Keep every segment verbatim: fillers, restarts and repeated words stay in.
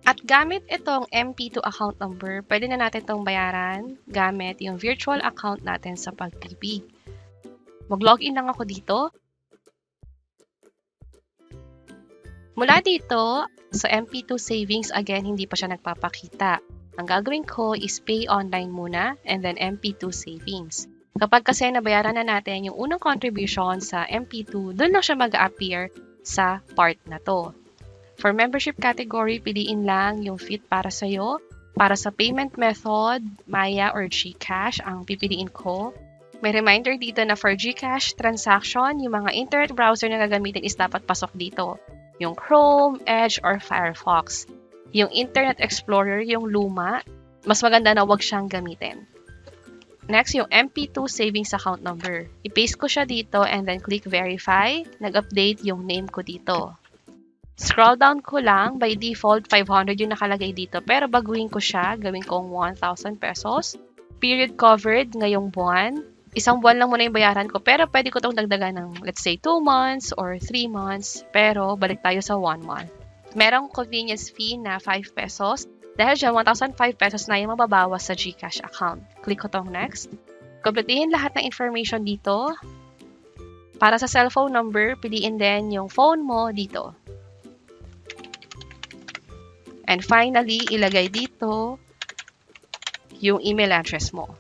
At gamit itong M P two account number, pwede na natin itong bayaran gamit yung virtual account natin sa Pag-ibig. Mag-login lang ako dito. Mula dito, sa M P two savings, again, hindi pa siya nagpapakita. Ang gagawin ko is pay online muna and then M P two savings. Kapag kasi nabayaran na natin yung unang contribution sa M P two, doon lang siya mag-appear sa part na to. For membership category, piliin lang yung fit para sa'yo. Para sa payment method, Maya or GCash ang pipiliin ko. May reminder dito na for GCash transaction, yung mga internet browser na gagamitin is dapat pasok dito. Yung Chrome, Edge, or Firefox. Yung Internet Explorer, yung luma, mas maganda na wag siyang gamitin. Next, yung M P two savings account number. I-paste ko siya dito and then click verify. Nag-update yung name ko dito. Scroll down ko lang, by default, five hundred yung nakalagay dito. Pero baguhin ko siya, gawin kong one thousand pesos. Period covered ngayong buwan. Isang buwan lang muna yung bayaran ko, pero pwede ko itong dagdagan ng, let's say, two months or three months. Pero, balik tayo sa one month. Merong convenience fee na five pesos. Dahil dyan, one thousand five pesos na yung mababawas sa GCash account. Click ko tong next. Kumpletehin lahat ng information dito. Para sa cellphone number, piliin din yung phone mo dito. And finally, ilagay dito yung email address mo.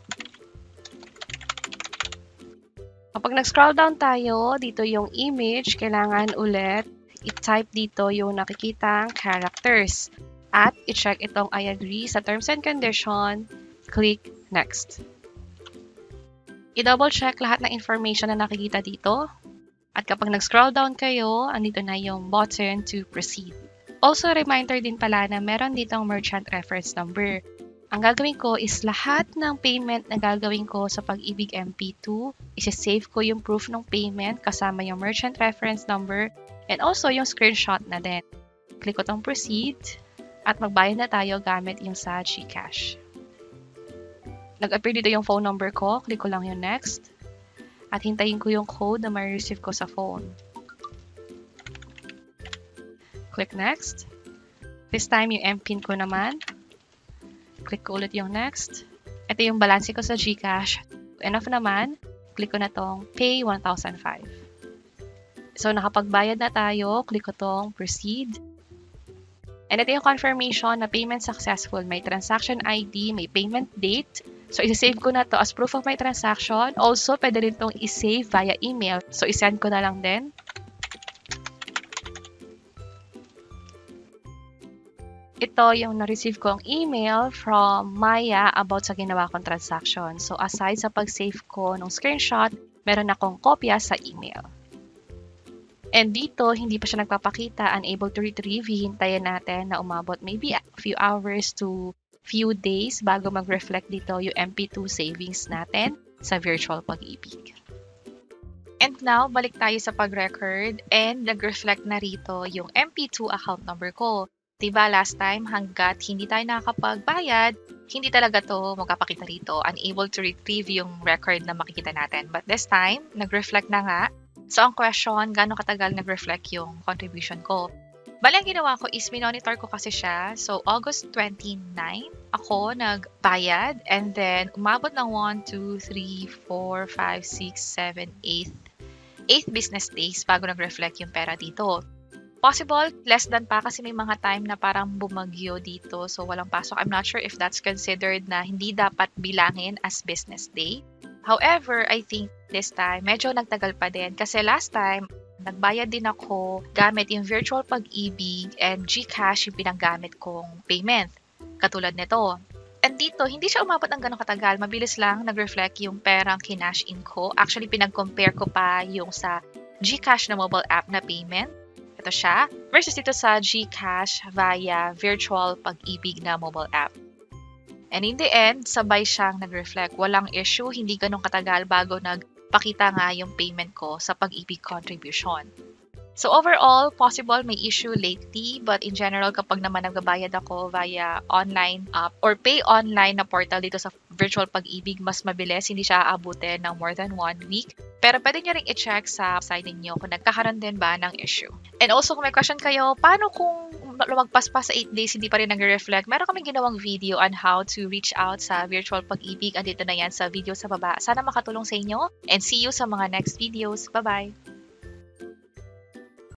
Kapag nag-scroll down tayo, dito yung image, kailangan ulit i-type dito yung nakikitang characters. At i-check itong I agree sa terms and condition, click next. I-double check lahat ng information na nakikita dito. At kapag nag-scroll down kayo, andito na yung button to proceed. Also, reminder din pala na meron ditong merchant reference number. Ang gagawin ko is lahat ng payment na gagawin ko sa Pag-ibig M P two, isi-save ko yung proof ng payment kasama yung merchant reference number and also yung screenshot na din. Click ko tong proceed at magbayad na tayo gamit yung sa GCash. Nag-appear dito yung phone number ko, click ko lang yung next at hintayin ko yung code na ma-receive ko sa phone. Click next. This time, yung M PIN ko naman. Click ko ulit yung next. Ito yung balance ko sa GCash. Enough naman. Click ko na tong pay one thousand five. So, nakapagbayad na tayo. Click ko tong proceed. And ito yung confirmation na payment successful. May transaction I D, may payment date. So, isa-save ko na to as proof of my transaction. Also, pwede rin tong i-save via email. So, isend ko na lang din. Ito yung na-receive kong email from Maya about sa ginawa kong transaction. So, aside sa pag-save ko ng screenshot, meron akong kopya sa email. And dito, hindi pa siya nagpapakita, unable to retrieve. Hihintayin natin na umabot maybe a few hours to few days bago mag-reflect dito yung M P two savings natin sa virtual Pag-ibig. And now, balik tayo sa pag-record and nag-reflect na rito yung M P two account number ko. Diba last time, hanggat hindi tayo nakakapagbayad, hindi talaga to magpapakita rito. Unable to retrieve yung record na makikita natin. But this time, nag-reflect na nga. So, ang question, gaano katagal nag-reflect yung contribution ko? Bali, ang ginawa ko is minonitor ko kasi siya. So, August twenty-ninth, ako nagbayad. And then, umabot ng one, two, three, four, five, six, seven, eight. eight business days bago nag-reflect yung pera dito. Possible, less than pa kasi may mga time na parang bumagyo dito. So, walang pasok. I'm not sure if that's considered na hindi dapat bilangin as business day. However, I think this time, medyo nagtagal pa din. Kasi last time, nagbayad din ako gamit yung virtual Pag-ibig and GCash yung pinanggamit kong payment. Katulad nito. And dito, hindi siya umabot ng gano'ng katagal. Mabilis lang nag-reflect yung perang kinash in ko. Actually, pinag-compare ko pa yung sa GCash na mobile app na payment. Ito siya, versus dito sa GCash via virtual Pag-ibig na mobile app. And in the end, sabay siyang nag-reflect. Walang issue, hindi ganun katagal bago nagpakita nga yung payment ko sa Pag-ibig contribution. So overall, possible may issue lately, but in general, kapag naman nagbabayad ako via online app or pay online na portal dito sa virtual Pag-ibig, mas mabilis, hindi siya aabutin ng more than one week. Pero pwede nyo rin i-check sa site ninyo kung nagkakaroon din ba ng issue. And also, kung may question kayo, paano kung lumagpas pa sa eight days, hindi pa rin nag-reflect, meron kaming ginawang video on how to reach out sa virtual pag-ibig. Andito na yan sa video sa baba. Sana makatulong sa inyo and see you sa mga next videos. Bye-bye!